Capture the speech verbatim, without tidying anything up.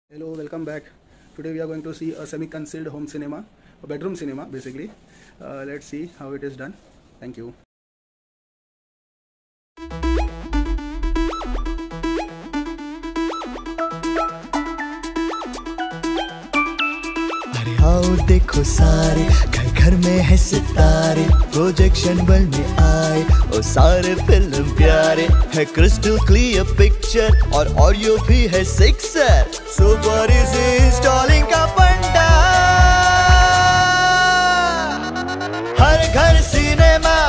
Hello, welcome back. Today we are going to see a semi-concealed home cinema, a bedroom cinema basically. Uh, let's see how it is done. Thank you. अरे आओ देखो सारे, घर घर में है सितारे, प्रोजेक्शन वर्ल्ड में आए और सारे फिल्म प्यारे है, क्रिस्टल क्लियर पिक्चर और ऑडियो भी है सिक्सर, सुपर इजी इंस्टॉलिंग का फंडा, हर घर सिनेमा